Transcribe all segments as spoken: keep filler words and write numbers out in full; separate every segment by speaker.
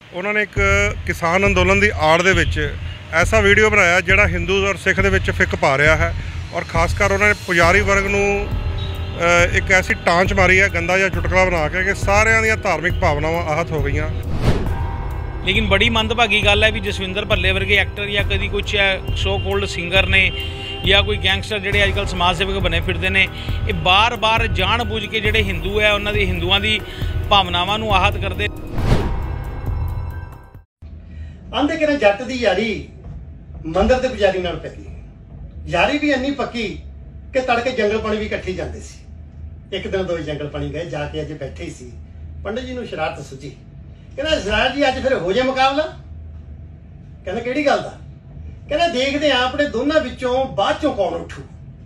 Speaker 1: उन्होंने एक किसान अंदोलन की आड़ दे विच ऐसा वीडियो बनाया जिहड़ा हिंदू और सिख दे विच फिक पा रहा है। और खासकर उन्होंने पुजारी वर्ग नूं एक ऐसी टांच मारी है गंदा जिहा चुटकला बना के कि सारियां दी धार्मिक भावनावां आहत हो गई।
Speaker 2: लेकिन बड़ी मंदभागी गल है भी जसविंदर भल्ले वर्गे एक्टर या कभी कुछ सो कोल्ड सिंगर ने या कोई गैंगस्टर जोड़े अजकल समाज सेवक बने फिरते हैं, ये बार बार जान बुझ के जोड़े हिंदू है उन्होंने हिंदुओं की भावनावां नूं आहत करते।
Speaker 3: आंदे कि जट की यारी मंदिर के पुजारी नाल पक्की, यारी भी इन्नी पक्की कि तड़के जंगल पानी भी इकट्ठे जाते सी। एक दिन दो जंगल पानी गए, जाके अज बैठे ही सी, पंडित जी नूं शरारत सुझी, कहना सरदार जी अज फिर हो जाए मुकाबला। कहना किहड़ी गल दा? कहना देखते हैं अपने दोनों विचों बाद चों कौन उठू।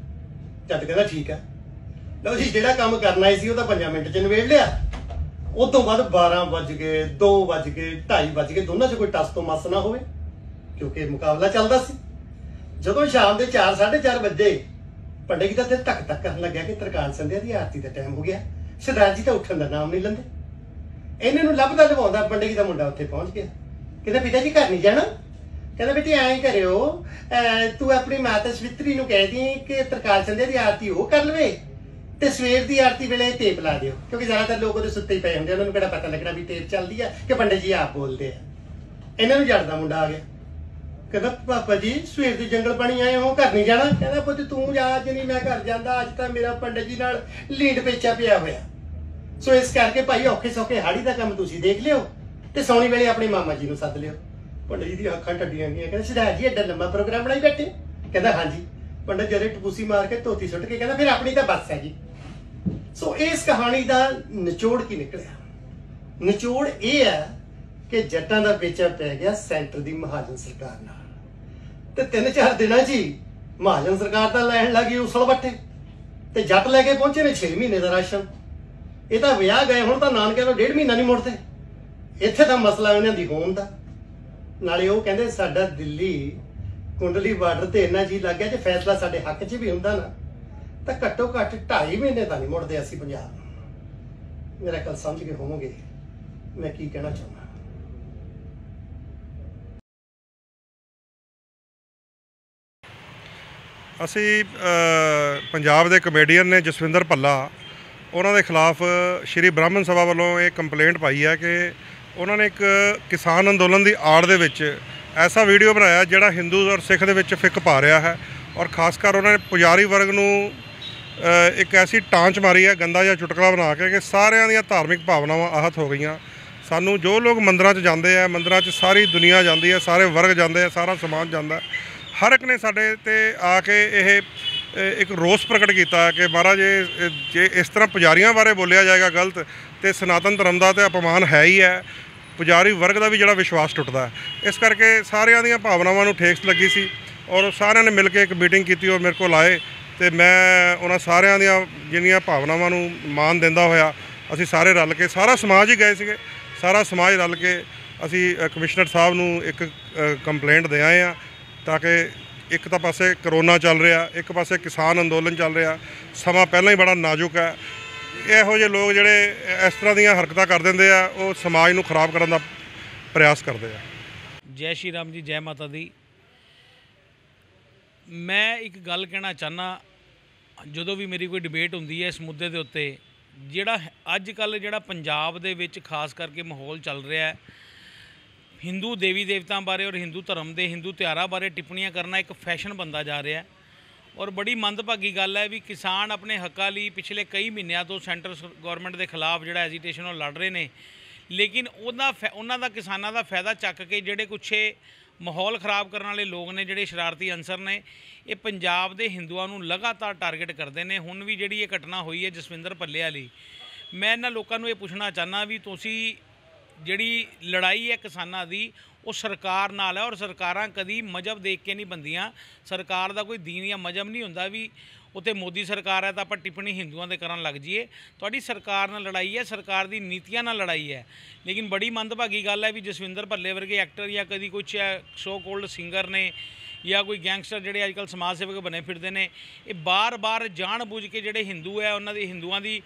Speaker 3: जट कहना ठीक है, लो जी जिहड़ा काम करना ही सी वो पांच मिनट च नवेड़ लिया। उस तो बाद बारह बज गए, दो बज गए, ढाई बज गए, दोनों च कोई टस तो मस ना हो, क्योंकि मुकाबला चलता सी। जदों शाम के चार साढ़े चार बजे पंडित जी का दिल धक धक करन लग्या कि तरकाल संध्या की आरती का टाइम हो गया, सरदार जी तो उठन का नाम नहीं लेंदे। इन्हां नूं लभदा लभाउंदा पंडित जी का मुंडा उत्थे पहुंच गया। कहता पिता जी घर नहीं जाना? कहता बेटी ऐं करियो, तू अपनी माता सवित्री नूं कह दी कि तरकाल संध्या की आरती वो कर लवे ते सवेर की आरती वेले टेप ला दिओ, क्योंकि ज्यादातर लोग उहदे सुत्ते ही पे हुंदे, उन्हां नूं किहड़ा पता लगना भी टेप चलदी है कि पंडित जी आप बोलते हैं। इन्हां नूं जट दा मुंडा आ गया, कहता पापा जी सवेर की जंगल पानी आए हो, घर नहीं जाना? कहता पुत तू जा, अज नहीं मैं घर जाता, अज तो मेरा पंडित जी नाल लीड पेचा पिया होया, सो इस करके भाई औखे सौखे हाड़ी का काम तुसीं देख लिओ ते सौनी वेले अपने मामा जी नूं सद लिओ। पंडित जी दी अखां टड्डियां गईयां, कहते सरदार जी एडा लंबा प्रोग्राम बनाई बैठे? कहता हाँ जी। पंडित जरे टपूसी मार के धोती सुट के कहता फिर अपनी तो बस है जी। सो इस कहानी का निचोड़ की निकलिया? निचोड़ ये है कि जट्टां दा पेचा पै गया सेंटर दी महाजन सरकार नाल, ते तीन चार दिनां च ही महाजन सरकार दा लैण लगी उसल बट्टे, ते जट लैके पहुंचे ने छे महीने का राशन। ये तो विआह गए हुण तां नानके तो डेढ़ महीना नहीं मुड़ते। इत्थे तां मसला इन्हां दी होण दा, नाले वो कहंदे साडा दिल्ली कुंडली बार्डर ते इन्ना जी लग गया, जे फैसला साडे हक च भी हुंदा ना तो घट्टो घट्ट ढाई महीने तो नहीं मुड़ते असीं पंजाब। मेरा कल समझ के होवोगे मैं की कहना चाहुंदा।
Speaker 1: असी पंजाब के कमेडियन ने जसविंदर भल्ला, उन्होंने खिलाफ श्री ब्राह्मण सभा वालों ये कंप्लेंट पाई है कि उन्होंने एक किसान अंदोलन की आड़ दे विच ऐसा वीडियो बनाया जिहड़ा हिंदू और सिख दे विच फिक पा रहा है। और खासकर उन्होंने पुजारी वर्ग नूं एक ऐसी टांच मारी है गंदा जिहा चुटकला बना के कि सारियां दी धार्मिक भावनावां आहत हो गई। सानू जो लोग मंदिरां च जाते हैं, मंदिरां च सारी दुनिया जाती है, सारे वर्ग जाते हैं, सारा समाज जाता है, हर एक ने साडे ते आके यह एक रोस प्रगट किया कि महाराज जे जे इस तरह पुजारियों बारे बोलिया जाएगा गलत तो सनातन धर्म का तो अपमान है ही है, पुजारी वर्ग का भी जो विश्वास टुटदा है। इस करके सारियां दी भावनावां नूं ठेस लगी सी और सारियां ने मिल के एक मीटिंग की और मेरे को आए, तो मैं उन्होंने सारियां दियां जिन्नियां भावनावां नूं मान दिंदा होया असीं सारे रल के, सारा समाज ही गए सीगे, सारा समाज रल के असीं कमिश्नर साहब नूं एक कंप्लेंट दे आए हैं, ताकि एक तो पासे करोना चल रहा, एक पासे किसान अंदोलन चल रहा, समा पहला ही बड़ा नाजुक है। इहो जे लोग जिहड़े इस तरह दीयां हरकतां कर दिंदे आ, वो समाज नूं खराब करन दा प्रयास करते हैं।
Speaker 2: जय श्री राम जी, जय माता दी। मैं एक गल कहना चाहना, जदों भी मेरी कोई डिबेट होंदी है इस मुद्दे के उत्ते, जिहड़ा अजकल जिहड़ा पंजाब दे विच खास करके माहौल चल रहा है, हिंदू देवी देवतां बारे और हिंदू धर्म के हिंदू त्यौहारां बारे टिप्पणियां करना एक फैशन बनता जा रहा है। और बड़ी मंदभागी गल है भी किसान अपने हक्कां लई पिछले कई महीनों तो सेंटर गौरमेंट के खिलाफ जिहड़ा एजीटेशन वो लड़ रहे हैं, लेकिन उन्हां फै उन्हां दा किसानां दा फायदा चक के जिहड़े कुछ माहौल खराब करने वाले लोग ने, जिहड़े शरारती अंसर ने, ये पंजाब के हिंदुआं नूं लगातार टारगेट करते हैं। हुण भी जिहड़ी ये घटना हुई है जसविंदर भल्ले वाली, मैं इन्हां लोकां नूं ये पुछना चाहना भी तुसीं जिहड़ी लड़ाई है किसानां दी वो सरकार नाल है, और सरकारां कदी मजहब देख के नहीं बनदियां। सरकार दा कोई दीन या मजहब नहीं हुंदा भी उत्ते मोदी सरकार है तो आपां टिप्पणी हिंदुआं दे करन लग जाइए। तुहाडी सरकार नाल लड़ाई है, सरकार दी नीतियां नाल लड़ाई है। लेकिन बड़ी मंदभागी गल है भी जसविंदर भल्ले वर्गे एक्टर या कभी कुछ सो कोल्ड सिंगर ने या कोई गैंगस्टर जोड़े अजकल समाज सेवक बने फिरते हैं, ये बार बार जान बुझ के जोड़े हिंदू है उन्होंने हिंदुओं की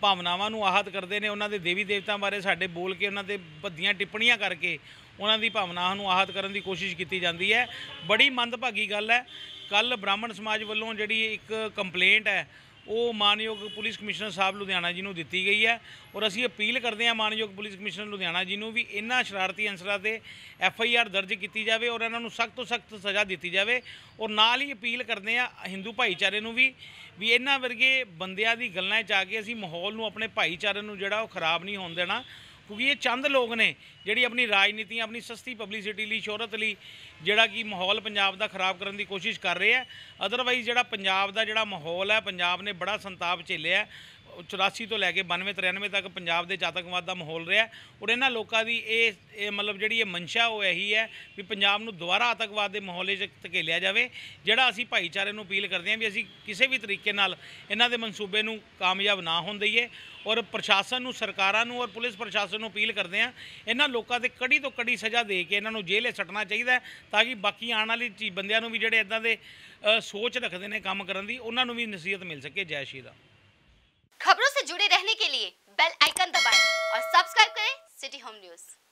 Speaker 2: ਭਾਵਨਾਵਾਂ ਨੂੰ ਆਹਤ ਕਰਦੇ ਨੇ, ਉਹਨਾਂ ਦੇ ਦੇਵੀ ਦੇਵਤਾਂ ਬਾਰੇ ਸਾਡੇ ਬੋਲ ਕੇ ਉਹਨਾਂ ਦੇ ਭੱਦੀਆਂ ਟਿੱਪਣੀਆਂ ਕਰਕੇ ਉਹਨਾਂ ਦੀ ਭਾਵਨਾਵਾਂ ਨੂੰ ਆਹਤ ਕਰਨ ਦੀ ਕੋਸ਼ਿਸ਼ ਕੀਤੀ ਜਾਂਦੀ ਹੈ। ਬੜੀ ਮੰਦਭਾਗੀ ਗੱਲ ਹੈ। ਕੱਲ ਬ੍ਰਾਹਮਣ ਸਮਾਜ ਵੱਲੋਂ ਜਿਹੜੀ ਇੱਕ ਕੰਪਲੇਂਟ ਹੈ ਉਹ ਮਾਨਯੋਗ ਪੁਲਿਸ ਕਮਿਸ਼ਨਰ ਸਾਹਿਬ ਲੁਧਿਆਣਾ ਜੀ ਨੂੰ ਦਿੱਤੀ ਗਈ ਹੈ ਔਰ ਅਸੀਂ ਅਪੀਲ ਕਰਦੇ ਹਾਂ ਮਾਨਯੋਗ ਪੁਲਿਸ ਕਮਿਸ਼ਨਰ ਲੁਧਿਆਣਾ ਜੀ ਨੂੰ ਵੀ ਇਹਨਾਂ ਸ਼ਰਾਰਤੀ ਅਨਸਰਾਂ ਤੇ ਐਫ ਆਈ ਆਰ ਦਰਜ ਕੀਤੀ ਜਾਵੇ ਔਰ ਇਹਨਾਂ ਨੂੰ ਸਖਤ ਤੋਂ ਸਖਤ ਸਜ਼ਾ ਦਿੱਤੀ ਜਾਵੇ। ਔਰ ਨਾਲ ਹੀ ਅਪੀਲ ਕਰਦੇ ਹਾਂ ਹਿੰਦੂ ਭਾਈਚਾਰੇ ਨੂੰ ਵੀ ਵੀ ਇਹਨਾਂ ਵਰਗੇ ਬੰਦਿਆਂ ਦੀ ਗੱਲਾਂ 'ਚ ਆ ਕੇ ਅਸੀਂ ਮਾਹੌਲ ਨੂੰ ਆਪਣੇ ਭਾਈਚਾਰੇ ਨੂੰ ਜਿਹੜਾ ਉਹ ਖਰਾਬ ਨਹੀਂ ਹੋਣ ਦੇਣਾ, ਕਿਉਂਕਿ ਇਹ ਚੰਦ ਲੋਕ ਨੇ ਜਿਹੜੀ ਆਪਣੀ ਰਾਜਨੀਤੀਆਂ ਆਪਣੀ ਸਸਤੀ ਪਬਲਿਸਿਟੀ ਲਈ ਸ਼ੋਹਰਤ ਲਈ ਜਿਹੜਾ ਕਿ ਮਾਹੌਲ ਪੰਜਾਬ ਦਾ ਖਰਾਬ ਕਰਨ ਦੀ ਕੋਸ਼ਿਸ਼ ਕਰ ਰਹੇ ਹੈ। ਅਦਰਵਾਈਜ਼ ਜਿਹੜਾ ਪੰਜਾਬ ਦਾ ਜਿਹੜਾ ਮਾਹੌਲ ਹੈ, ਪੰਜਾਬ ਨੇ ਬੜਾ ਸੰਤਾਪ ਝੇਲਿਆ, ਚੁਰਾਸੀ ਤੋਂ ਲੈ ਕੇ ਬਾਨਵੇਂ ਤਰਿਆਨਵੇਂ ਤੱਕ ਪੰਜਾਬ ਦੇ ਆਤੰਕਵਾਦ ਦਾ ਮਾਹੌਲ ਰਿਹਾ ਔਰ ਇਹਨਾਂ ਲੋਕਾਂ ਦੀ ਇਹ ਇਹ ਮਤਲਬ ਜਿਹੜੀ ਇਹ ਮਨਸ਼ਾ ਉਹ ਇਹੀ ਹੈ ਵੀ ਪੰਜਾਬ ਨੂੰ ਦੁਬਾਰਾ ਆਤੰਕਵਾਦ ਦੇ ਮਾਹੌਲ 'ਚ ਧਕੇਲਿਆ ਜਾਵੇ। ਜਿਹੜਾ ਅਸੀਂ ਭਾਈਚਾਰੇ ਨੂੰ ਅਪੀਲ ਕਰਦੇ ਹਾਂ ਵੀ ਅਸੀਂ ਕਿਸੇ ਵੀ ਤਰੀਕੇ ਨਾਲ ਇਹਨਾਂ ਦੇ ਮਨਸੂਬੇ ਨੂੰ ਕਾਮਯਾਬ ਨਾ ਹੋਣ ਦਈਏ ਔਰ ਪ੍ਰਸ਼ਾਸਨ ਨੂੰ, ਸਰਕਾਰਾਂ ਨੂੰ ਔਰ ਪੁਲਿਸ ਪ੍ਰਸ਼ਾਸਨ ਨੂੰ ਅਪੀਲ ਕਰਦੇ ਹਾਂ ਇਹਨਾਂ ਲੋਕਾਂ ਤੇ ਕੜੀ ਤੋਂ ਕੜੀ ਸਜ਼ਾ ਦੇ ਕੇ ਇਹਨਾਂ ਨੂੰ ਜੇਲ੍ਹ ਸੱਟਣਾ ਚਾਹੀਦਾ ਤਾਂ ਕਿ ਬਾਕੀ ਆਉਣ ਵਾਲੀ ਚੀ ਬੰਦਿਆਂ ਨੂੰ ਵੀ ਜਿਹੜੇ ਇੱਦਾਂ ਦੇ ਸੋਚ ਰੱਖਦੇ ਨੇ ਕੰਮ ਕਰਨ ਦੀ ਉਹਨਾਂ ਨੂੰ ਵੀ ਨਸੀਹਤ ਮਿਲ ਸਕੇ। ਜੈ ਸ਼੍ਰੀ ਰਾਮ।
Speaker 4: खबरों से जुड़े रहने के लिए बेल आइकन दबाएं और सब्सक्राइब करें सिटी होम न्यूज़।